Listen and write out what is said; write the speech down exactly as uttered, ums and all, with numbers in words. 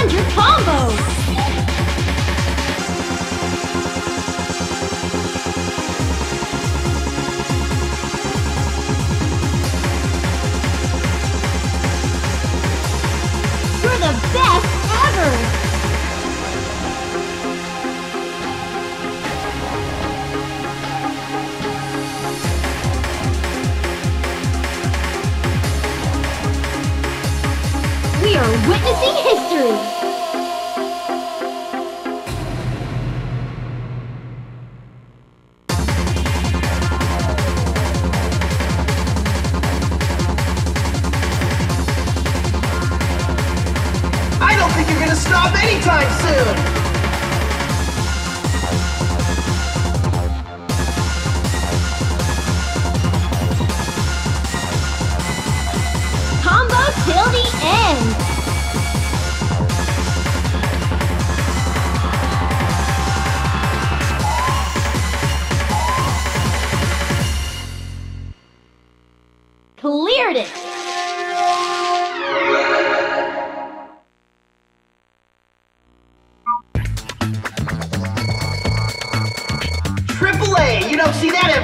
Major combo! You're the best ever! We are witnessing history! I don't think you're gonna stop anytime soon! Combo till the end! Cleared it! Triple A! You don't see that